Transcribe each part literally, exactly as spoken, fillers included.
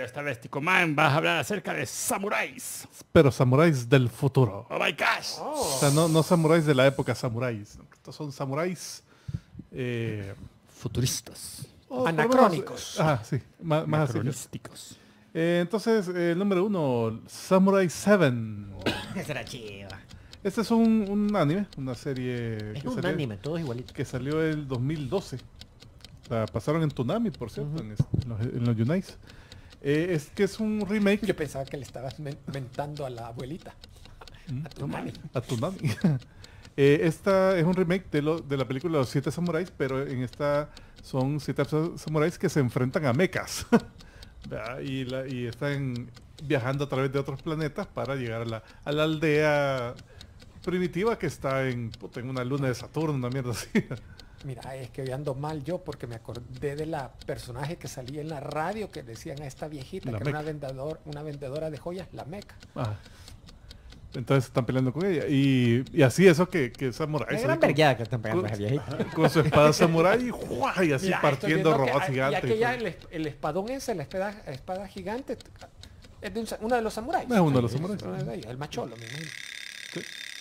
serio esta vez, Tico Man. Vas a hablar acerca de samuráis. Pero samuráis del futuro. Oh my gosh. Oh. O sea, no, no samuráis de la época samuráis. Estos son samuráis eh, futuristas. Oh, anacrónicos. Ah, sí. Más, más así. Eh, entonces, eh, el número uno, Samurai Seven. Esa era chiva. Este es un, un anime, una serie... Es que un salió, anime, todo igualito. Que salió el dos mil doce. La pasaron en Toonami, por cierto, uh-huh. en, en los, en los Unites. Eh, es que es un remake. Yo pensaba que le estabas men mentando a la abuelita. ¿Mm? A Toonami. A Toonami. eh, esta es un remake de, lo, de la película Los Siete Samuráis, pero en esta son siete samuráis que se enfrentan a mechas. y, la, y están viajando a través de otros planetas para llegar a la, a la aldea primitiva que está en, puta, en una luna de Saturno, una mierda así. Mira, es que hoy ando mal yo porque me acordé de la personaje que salía en la radio que decían a esta viejita, la que era una, vendedor, una vendedora de joyas, la meca. Ah. Entonces están peleando con ella. Y, y así eso que, que samuráis. Es una vergueada que están pegando a esa viejita. Con su espada samurái y, y así mira, partiendo robots gigantes. Y aquella, el, el espadón ese, la espada, espada gigante, es de un, uno de los samuráis. Es uno de los samuráis. El macholo, me imagino. Sí.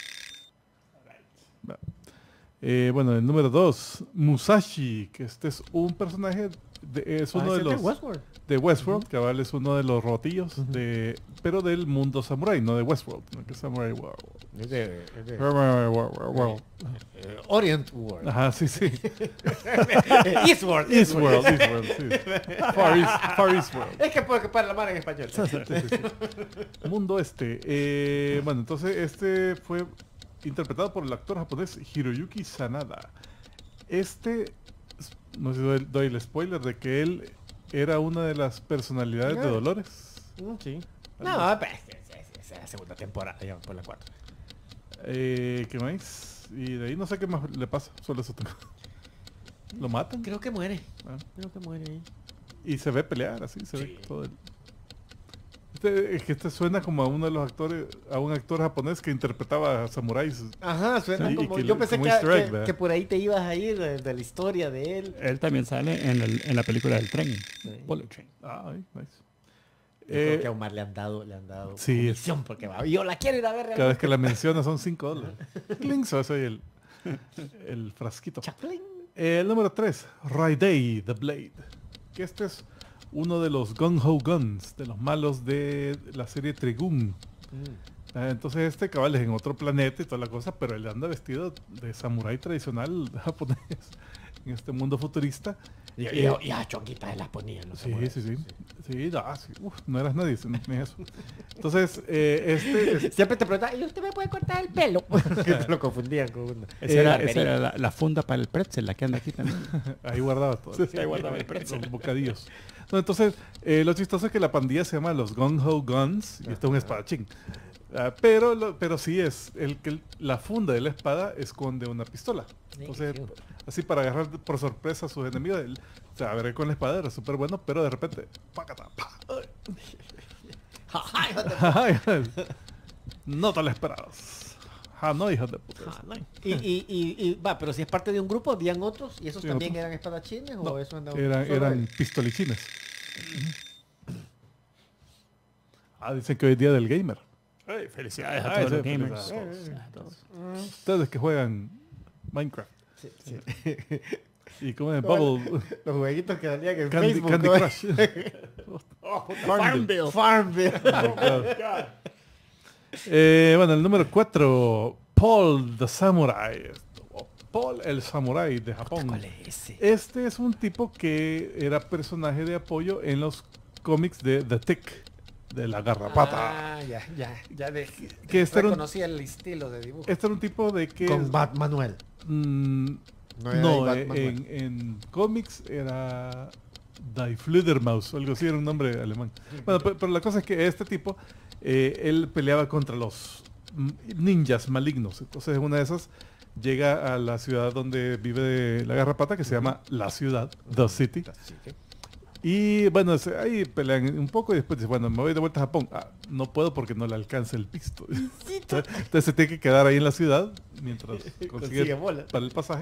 Eh, bueno, el número dos, Musashi, que este es un personaje, de, es uno ah, de los... De Westworld. De Westworld, uh-huh. que vale, es uno de los rotillos, uh-huh. de, pero del mundo samurai, no de Westworld, no que Samurai World. Es de... Es de World. Eh, Orient World. Ajá, sí, sí. Eastworld. Eastworld, Eastworld, sí. Far East, Far East World. Es que puedo ocupar la mano en español. Sí, sí, sí. Mundo este. Eh, bueno, entonces este fue... interpretado por el actor japonés Hiroyuki Sanada. Este, no sé si doy, doy el spoiler de que él era una de las personalidades no. de Dolores. Mm, sí. No, pero es la segunda temporada, ya por la cuarta. Eh, ¿Qué más? Y de ahí no sé qué más le pasa, solo eso tengo. ¿Lo matan? Creo que muere. Ah. Creo que muere ahí. Y se ve pelear así, se sí. ve todo el... Este, es que este suena como a uno de los actores, a un actor japonés que interpretaba a samuráis. Ajá, suena sí, como, yo pensé como que, que, que por ahí te ibas a ir de, de la historia de él. Él también sale en, el, en la película del tren. Sí. Bullet Train. Ah, nice. Yo eh, creo que a Omar le han dado, le han dado sí, comisión porque va. Yo la quiero ir a ver realmente. Cada vez que la menciona son cinco dólares. Links, eso y el, el frasquito. Eh, el número tres, Raidei the Blade. Que este es uno de los Gun Ho Guns, de los malos de la serie Trigun. Mm. Eh, entonces este cabal es en otro planeta y toda la cosa, pero él anda vestido de samurái tradicional japonés en este mundo futurista. Y, y, y, y a chonguitas se las ponían los sí, sí, sí, sí. Sí, no, sí. Uf, no eras nadie, ni eso. Entonces, eh, este... Es... Siempre te preguntan, ¿y usted me puede cortar el pelo? Que te lo confundían con uno. Esa era, esa era la, la funda para el pretzel, la que anda aquí también. Ahí guardaba todo. Sí, ahí guardaba el pretzel. Los bocadillos. No, entonces, eh, lo chistoso es que la pandilla se llama los Gun Ho Guns y este es un espadachín. Uh, pero, lo, pero sí es, el que la funda de la espada esconde una pistola. Entonces, así para agarrar por sorpresa a sus enemigos, él, o sea, a ver con la espada era súper bueno, pero de repente, ¡pácata! ¡Pá! No te lo esperabas. Ah, no, hijos de puta. Y, y, y, y va, pero si es parte de un grupo, ¿habían otros? ¿Y esos sí, también otros? Eran espadachines? No, o eso andaba eran, eran pistolichines. Ah, dicen que hoy es día del gamer. Hey, felicidades a todos los gamers. Eh, eh, eh. Ustedes que juegan Minecraft. Sí, sí. Y como en Bubble. Los jueguitos que salían en Candy, Facebook. Candy Crush. Oh, Farmville. Farmville. Oh, eh, bueno, el número cuatro. Paul the Samurai. Paul el Samurai de Japón. ¿Cuál es ese? Este es un tipo que era personaje de apoyo en los cómics de The Tick. De la garrapata. Ah, ya, ya, ya de, que este reconocía un, el estilo de dibujo. Este era un tipo de que... Con Bat Manuel. Mmm, no, no eh, en, en cómics era Die Fledermaus, algo así, era un nombre alemán. Bueno, pero, pero la cosa es que este tipo, eh, él peleaba contra los ninjas malignos. Entonces en una de esas llega a la ciudad donde vive la garrapata, que se llama La Ciudad, The City. Y bueno, ahí pelean un poco y después dice, bueno, me voy de vuelta a Japón. Ah, no puedo porque no le alcanza el pisto. Entonces se tiene que quedar ahí en la ciudad mientras consigue, consigue para el pasaje.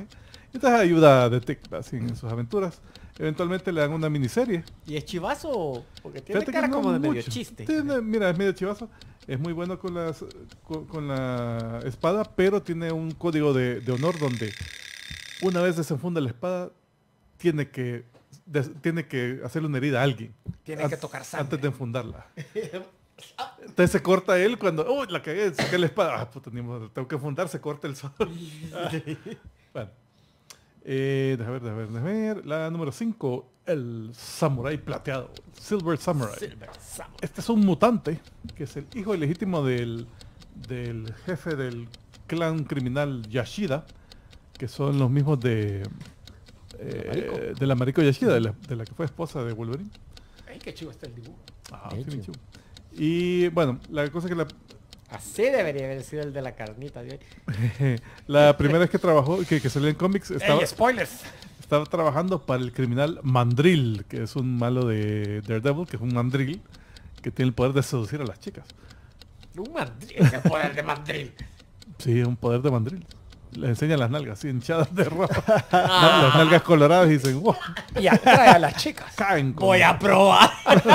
Entonces ayuda a Detective así en sus aventuras. Eventualmente le dan una miniserie. ¿Y es chivazo? Porque tiene Fíjate cara que no como de medio mucho. chiste. Tiene- mira, es medio chivazo. Es muy bueno con, las, con, con la espada, pero tiene un código de, de honor donde una vez desenfunda la espada, tiene que, des- tiene que hacerle una herida a alguien. Tiene an- que tocar sangre. Antes de enfundarla. Entonces se corta él cuando, uy, la cagué, saqué la espada. Ah, puta, ni modo, tengo que enfundar, se corta el sol. Bueno. Eh, déjame ver, déjame ver, déjame ver. La número cinco, el samurái plateado. Silver Samurai. Silver Samurai. Este es un mutante, que es el hijo ilegítimo del, del jefe del clan criminal Yashida, que son los mismos de... Eh, de la Mariko Yashida, de la, de la que fue esposa de Wolverine. Ay, qué chivo está el dibujo. Ah, De sí, bien hecho. chivo. Y bueno, la cosa es que la, Así debería haber sido el de la carnita de hoy. la primera vez que trabajó, que, que salió en cómics, estaba, ¡Ey, spoilers! estaba trabajando para el criminal Mandrill, que es un malo de Daredevil, que es un mandril, que tiene el poder de seducir a las chicas. Un mandril. El poder de mandril. Sí, es un poder de mandril. Le enseña las nalgas, así hinchadas de rojo. Las nalgas coloradas y dicen, wow, Y atrae a las chicas. caen con- Voy a probar.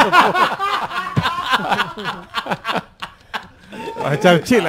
Vas a echar chile.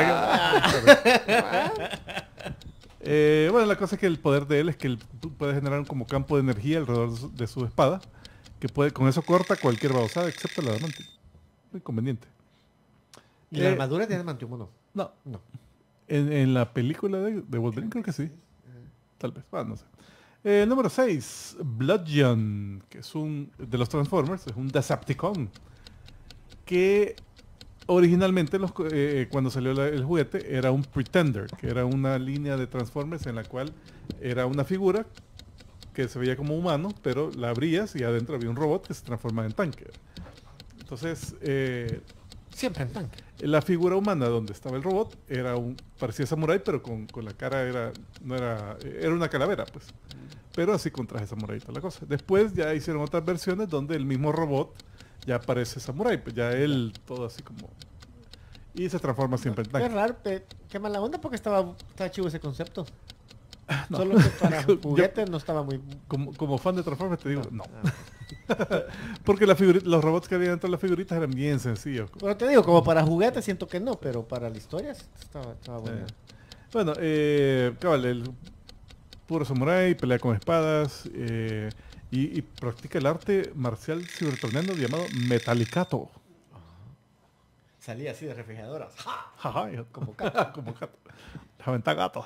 Eh, bueno, la cosa es que el poder de él es que él pu- puede generar como campo de energía alrededor de su, de su espada, que puede con eso corta cualquier babosada excepto la diamante. Muy conveniente. ¿Y la Eh, armadura tiene mantiumo no? No, No. en, en la película de, de Wolverine creo que sí. Tal vez, ah, no sé. Eh, número seis, Bludgeon, que es un de los Transformers, es un Decepticon, que originalmente los co- eh, cuando salió la- el juguete era un Pretender, que era una línea de Transformers en la cual era una figura que se veía como humano, pero la abrías y adentro había un robot que se transformaba en tanque. Entonces, eh, Siempre en tanque. la figura humana donde estaba el robot era un parecía samurái, pero con, con la cara era no era era una calavera, pues. Pero así con traje samurái y toda la cosa. Después ya hicieron otras versiones donde el mismo robot ya parece samurái, pues ya él todo así como y se transforma siempre en Qué tanque. raro, pe- qué mala onda porque estaba, estaba chivo ese concepto. No. Solo que para Yo- juguetes no estaba muy... Como, como fan de Transformers te digo, no. Ah. Porque la figuri- los robots que había dentro de las figuritas eran bien sencillos. Pero te digo, como para juguetes siento que no, pero para la historia estaba, estaba buena. Eh, Bueno, eh, cabal, el puro samurái, pelea con espadas eh, y, y practica el arte marcial cibertorneo llamado Metalicato. Salía así de refrigeradoras. ¡Ja! Jaja, Como gato. como gato. La venta gato.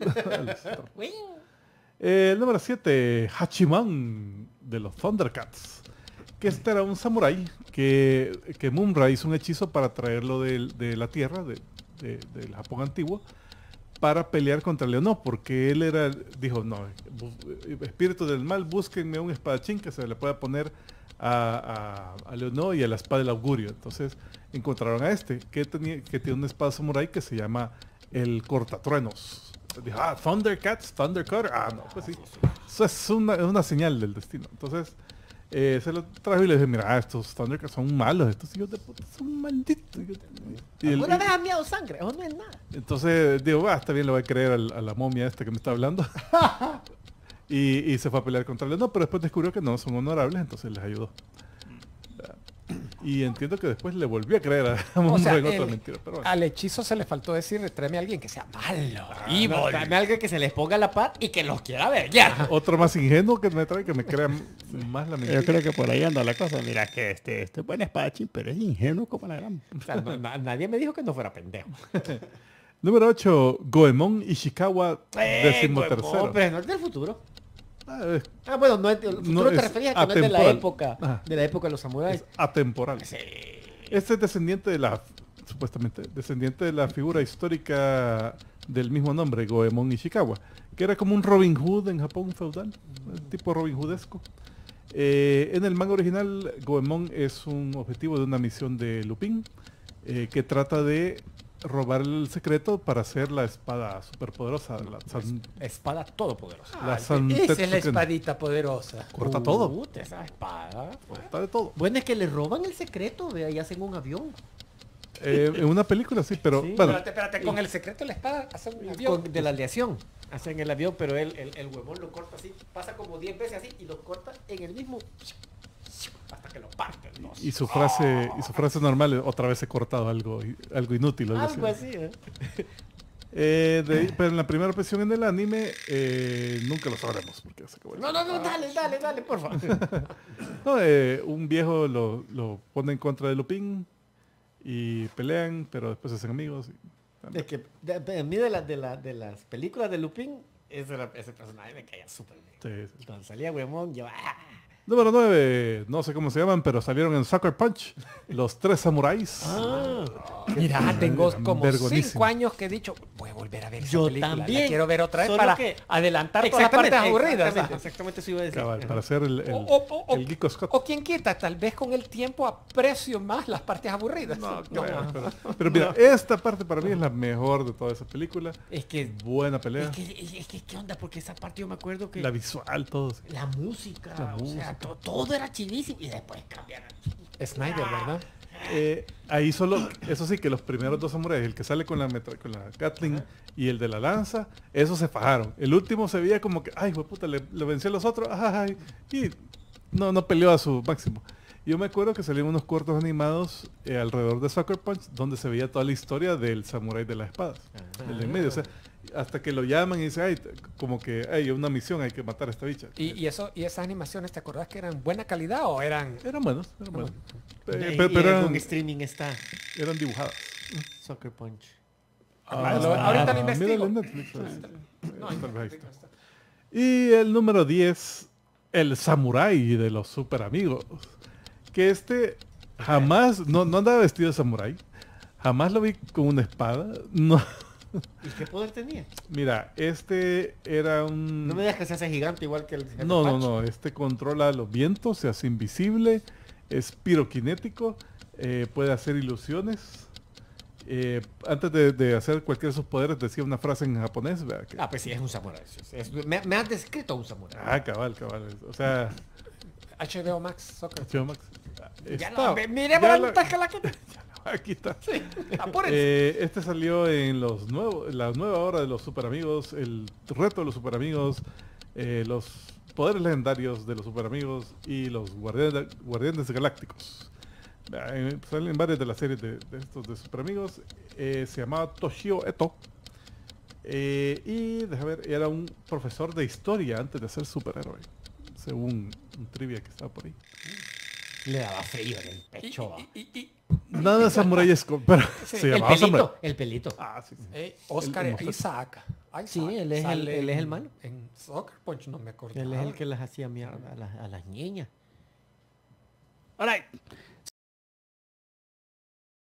Eh, el número siete, Hachiman de los Thundercats. Que este era un samurái que, que Mumra hizo un hechizo para traerlo de, de la tierra, de, de- del Japón antiguo, para pelear contra Leonó, porque él era, dijo, no, bu- espíritu del mal, búsquenme un espadachín que se le pueda poner a, a, a Leonó y a la espada del augurio. Entonces encontraron a este, que, tenía, que tiene una espada samurái que se llama el Cortatruenos. Dijo, ah, Thundercats, Thundercutter, ah, no, pues sí. Eso es una, es una señal del destino. Entonces, eh, se lo trajo y le dije, mira, estos Thundercats son malos, estos hijos de puta son malditos. Y el- ¿Alguna vez has miado sangre? Eso no es nada. entonces digo, ah, está bien, le voy a creer al- a la momia esta que me está hablando. y, y se fue a pelear contra él. No, pero después descubrió que no son honorables, entonces les ayudó. Y entiendo que después le volvió a creer a O Monroe sea, en otra el- mentira. Pero bueno. al hechizo se le faltó decir, tráeme a alguien que sea malo. Y dame a alguien que se les ponga la paz y que los quiera ver. Ya. Otro más ingenuo que me trae, que me crea m- más la mentira. Yo creo que por ahí anda la cosa. Mira que este, este es buen espadachín, pero es ingenuo como la gran. O sea, no- na- nadie me dijo que no fuera pendejo. Número ocho, Goemon Ishikawa, Eh, decimotercero. huevón, pero no es del futuro. Ah, es, Ah, bueno, no es del futuro, No, te es referías a que no es de la atemporal. época. Ajá. De la época de los samuráis. es atemporal. Sí. Este es descendiente de la, supuestamente, descendiente de la figura histórica del mismo nombre, Goemon Ishikawa, que era como un Robin Hood en Japón feudal, tipo Robin Hoodesco. Eh, en el manga original, Goemon es un objetivo de una misión de Lupin, eh, que trata de robar el secreto para hacer la espada superpoderosa, la San- Espada todopoderosa. la Esa es la Santetsuken. espadita poderosa. Corta todo. Puta, esa espada. Corta de todo. Bueno, es que le roban el secreto, vea, y hacen un avión. Eh, en una película sí, pero Sí. bueno. Espérate, espérate, con el secreto de la espada hacen un avión. Con- de la aleación. Hacen el avión, pero él, el, el huevón lo corta así, pasa como diez veces así y lo corta en el mismo hasta que lo parte. ¿No? Y su frase, y su frase normal es, otra vez he cortado algo, algo inútil. Algo Algo así. así, ¿eh? Eh, de- pero en la primera versión en el anime eh, nunca lo sabremos porque ya se acabó el- No, no, no, dale, dale, dale, por favor. No, eh, un viejo lo, lo pone en contra de Lupin y pelean, pero después se hacen amigos. y- Es que de, de- a mí de, la, de, la, de las películas de Lupin, ese, era- ese personaje me caía súper bien. Sí, sí. Cuando salía huevón, yo... ¡ah! Número nueve, no sé cómo se llaman, pero salieron en Sucker Punch, los tres samuráis. Ah, Mira, tengo Eran como vergonísimos. cinco años que he dicho, voy a volver a ver esa Yo película. también. La quiero ver otra vez Solo para que- adelantar todas las partes aburridas. Exactamente, ¿no? exactamente eso iba a decir. Cabal, para hacer el, el, O, o- o- el Geeko Scott. o quien quita, tal vez con el tiempo aprecio más las partes aburridas. No, creo, pero, pero mira, esta parte para mí es la mejor de toda esa película. Es que, Buena pelea. es que, es, es que, ¿qué onda? Porque esa parte yo me acuerdo que La la, visual, todo. sí. música, La o música. sea, to- todo era chidísimo y después cambiaron. Snyder, ¿verdad? Eh, ahí solo, eso sí, que los primeros dos samuráis, el que sale con la, metra- con la Gatling y el de la lanza, esos se fajaron. El último se veía como que, ay, puta, le, le venció a los otros, ay, y no, no peleó a su máximo. Yo me acuerdo que salieron unos cortos animados eh, alrededor de Sucker Punch, donde se veía toda la historia del samurái de las espadas, el de en medio. O sea, hasta que lo llaman y dice, ay, t- como que hay una misión, hay que matar a esta bicha. Y, y eso, y esas animaciones, ¿te acordás que eran buena calidad o eran? Eran buenos, eran buenos. Pe- Y- pe- y pero en eran, algún streaming está eran dibujadas. Soccer Punch. Ah, lo- ahorita lo investigo. míralo en Netflix, ahí. No, Tal vez ahí ahí está. está. Y el número diez, el samurái de los super amigos. Que este jamás, no, no andaba vestido de samurái. Jamás lo vi con una espada. No. ¿Y qué poder tenía? Mira, este era un... No me digas que se hace gigante igual que el jefe No, no, Patch. no. Este controla los vientos, se hace invisible, es piroquinético, eh, puede hacer ilusiones. Eh, antes de, de hacer cualquiera de sus poderes decía una frase en japonés, ¿verdad? Que- Ah, pues sí, es un samurái. Es- es- me, me has descrito a un samurái. ah, cabal, cabal. O sea, H B O Max Soccer. H B O Max. ya Está- lo, mire, ya para lo- la que aquí está. apúrense. Eh, este salió en los nuevos, la nueva hora de los super amigos, el reto de los super amigos, eh, los poderes legendarios de los super amigos y los guardianes, guardianes galácticos. Eh, salen varias de las series de, de estos de super amigos. Eh, se llamaba Toshio Eto. Eh, y déjame ver, era un profesor de historia antes de ser superhéroe. Según un trivia que estaba por ahí. Le daba frío en el pecho. Y- y- y- Nada de samuráyesco, pero Sí, se el llamaba samurai. pelito, el pelito. Ah, sí, sí. eh, Oscar El- el Isaac. Isaac Sí, él es el- sale él es el en- malo. En Soccer Punch no me acuerdo. Él es el que las hacía mierda a las, a las niñas. Alright.